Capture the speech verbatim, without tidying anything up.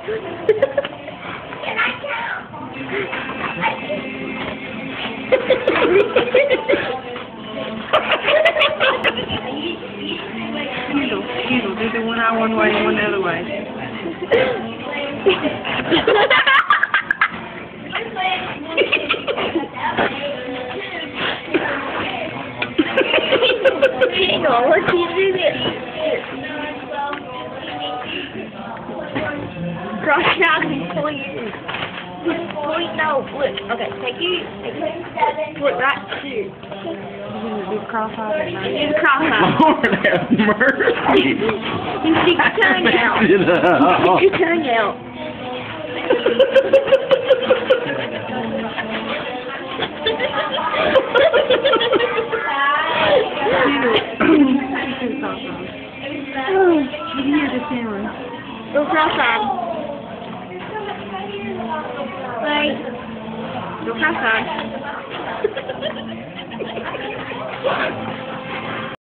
Can I count? Kendal, Kendal, do the one eye one way and one the other way. Kendal, what do you do this? Cross out and point. Point, no, look. Okay, take you, take you, put right here. Do the cross eye. Do the cross eye. Lord have mercy. You stick your tongue out. Mess it up. Stick your tongue out. You hear the camera. Go cross-eyed. Right. Go cross-eyed.